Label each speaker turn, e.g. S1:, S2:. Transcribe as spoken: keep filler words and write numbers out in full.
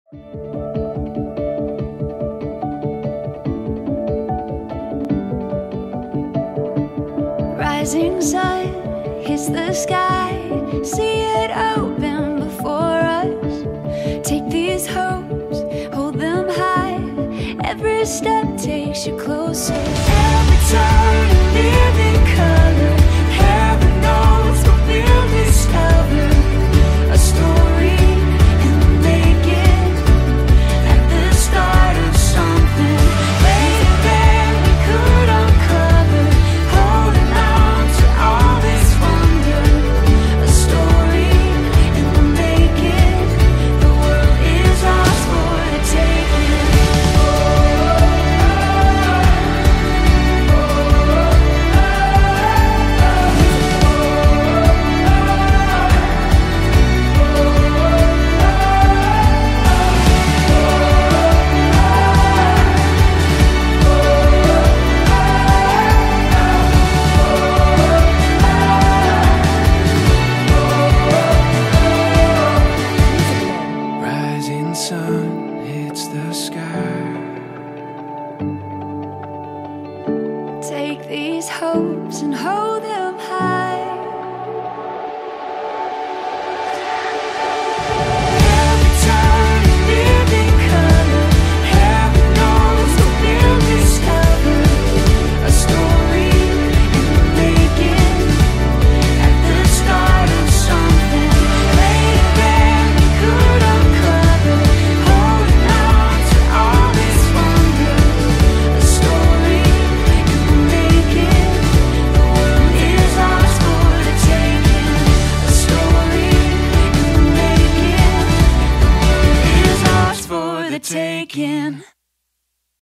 S1: Rising sun hits the sky, see it open before us. Take these hopes, hold them high. Every step takes you closer. Every time you live in color, heaven knows what we'll discover. A story in the making, at the start of something greater than we could uncover. Holding on to all this wonder. A story in the making. The world is ours for the taking. Rising sun hits the sky. Take these hopes and hold them high. Every time you live in color, heaven knows what we'll discover. A story in the making, at the start of something greater than we could uncover. Holding on to all this wonder. A story in the making. The world is ours for the taking. A story in the making. The world is ours for the taking.